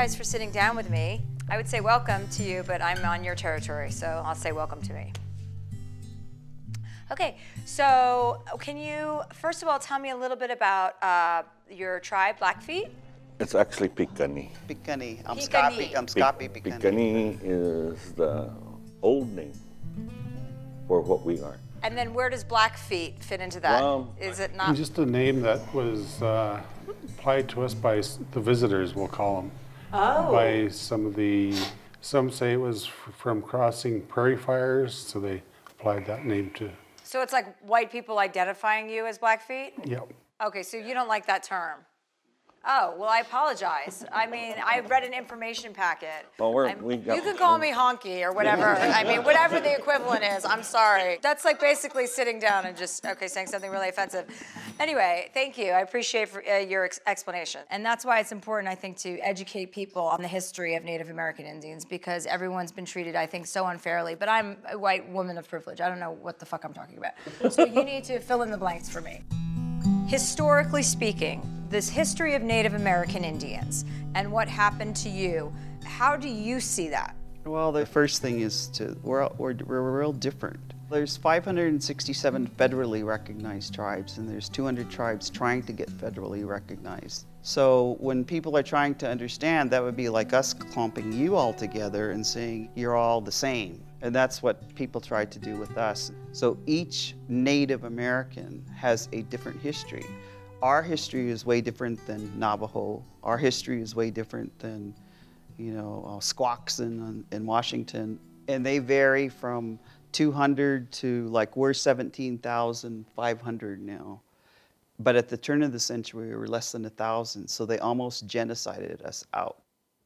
guys for sitting down with me. I would say welcome to you, but I'm on your territory, so I'll say welcome to me. Okay, so can you, first of all, tell me a little bit about your tribe, Blackfeet? It's actually Picanni. Picanni. I'm Picanni. Scapi Picanni. Picanni is the old name for what we are. And then where does Blackfeet fit into that? Is it not? Just a name that was applied to us by the visitors, we'll call them. Oh. By some say it was from crossing prairie fires, so they applied that name to. So it's like white people identifying you as Blackfeet? Yep. Okay, so you don't like that term. Oh, well, I apologize. I mean, I read an information packet. Well, you can call me honky or whatever. I mean, whatever the equivalent is, I'm sorry. That's like basically sitting down and just, okay, saying something really offensive. Anyway, thank you. I appreciate your explanation. And that's why it's important, I think, to educate people on the history of Native American Indians, because everyone's been treated, I think, so unfairly. But I'm a white woman of privilege. I don't know what the fuck I'm talking about. So you need to fill in the blanks for me. Historically speaking, this history of Native American Indians and what happened to you, how do you see that? Well, the first thing is we're real different. There's 567 federally recognized tribes, and there's 200 tribes trying to get federally recognized. So when people are trying to understand, that would be like us clumping you all together and saying you're all the same. And that's what people tried to do with us. So each Native American has a different history. Our history is way different than Navajo. Our history is way different than, Squaxin in Washington. And they vary from 200 to like we're 17,500 now. But at the turn of the century, we were less than 1,000. So they almost genocided us out.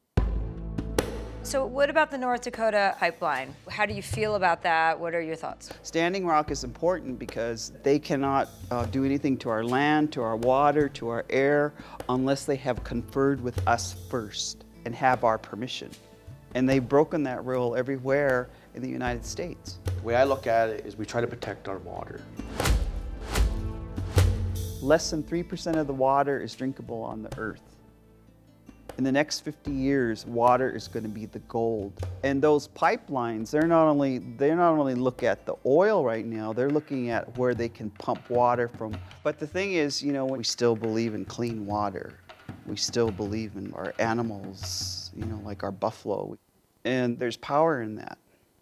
So what about the North Dakota pipeline? How do you feel about that? What are your thoughts? Standing Rock is important because they cannot do anything to our land, to our water, to our air, unless they have conferred with us first and have our permission. And they've broken that rule everywhere in the United States. The way I look at it is we try to protect our water. Less than 3% of the water is drinkable on the earth. In the next 50 years, water is going to be the gold. And those pipelines, they're not only look at the oil right now, they're looking at where they can pump water from. But the thing is, we still believe in clean water. We still believe in our animals, like our buffalo. And there's power in that.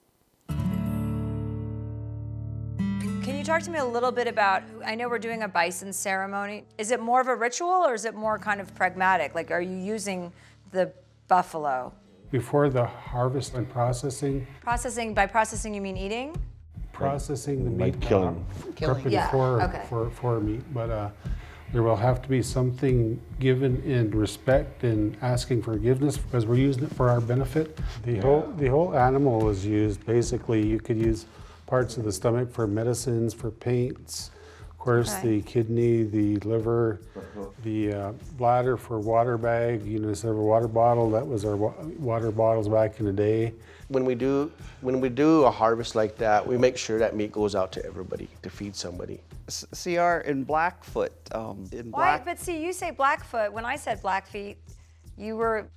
Can you talk to me a little bit about, I know we're doing a bison ceremony. Is it more of a ritual or is it more kind of pragmatic? Like, are you using the buffalo? Before the harvest and processing. By processing you mean eating? Processing the Like meat. killing. Prepping Yeah, for meat. But there will have to be something given in respect and asking forgiveness because we're using it for our benefit. The whole animal is used. Basically, you could use parts of the stomach for medicines, for paints, of course, the kidney, the liver, the bladder for water bag, instead of a water bottle, that was our water bottles back in the day. When we do a harvest like that, we make sure that meat goes out to everybody to feed somebody. See, in Blackfoot, But see, you say Blackfoot. When I said Blackfeet, you were.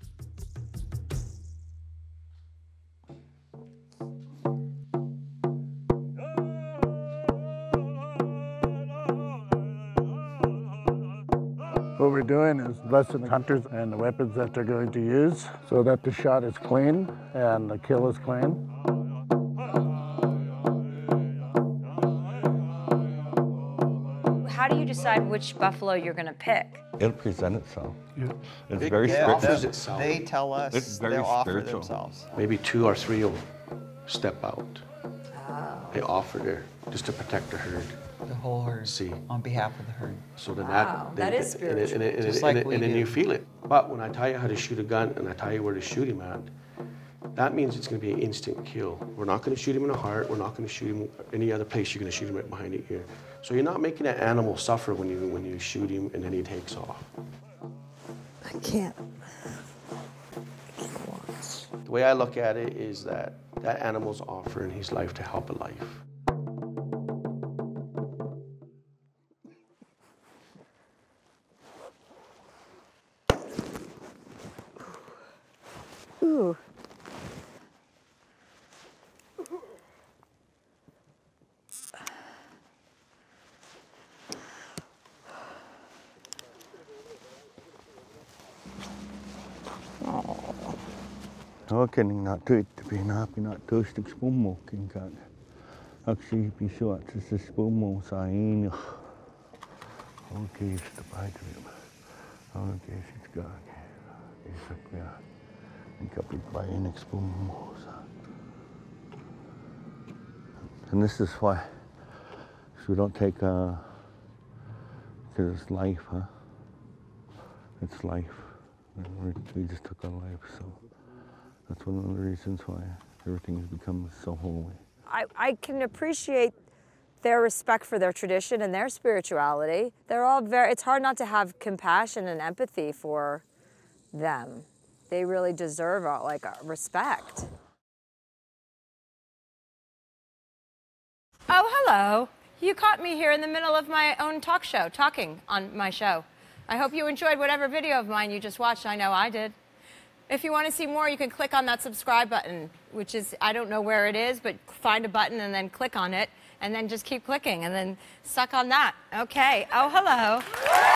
What we're doing is blessing the hunters and the weapons that they're going to use so that the shot is clean and the kill is clean. How do you decide which buffalo you're going to pick? It'll present itself. Yeah. It's It very offers spiritual. itself. they tell us It's very they'll offer spiritual. themselves. Maybe 2 or 3 will step out. They offer there just to protect the herd. The whole herd, on behalf of the herd. So then Wow, that is spiritual. Just like we and then do. you feel it. But when I tell you how to shoot a gun and I tell you where to shoot him at, that means it's going to be an instant kill. We're not going to shoot him in the heart. We're not going to shoot him any other place. You're going to shoot him right behind the ear. So you're not making that animal suffer when you shoot him and then he takes off. I can't. The way I look at it is that animal's offering his life to help a life. Awakening na tuit pinapi na toastig spomo king kan. Actually pisot is the spomo sign. Okay, it's the bite of him. Okay, it's gone. It's a clear. And kapit by an spomo. And this is why. So we don't take because it's life, huh? It's life. We just took our life, so that's one of the reasons why everything has become so holy. I can appreciate their respect for their tradition and their spirituality. They're all it's hard not to have compassion and empathy for them. They really deserve respect. Oh, hello. You caught me here in the middle of my own talk show, talking on my show. I hope you enjoyed whatever video of mine you just watched. I know I did. If you want to see more, you can click on that subscribe button, which is, I don't know where it is, but find a button and then click on it, and then just keep clicking, and then suck on that. Okay. Oh, hello.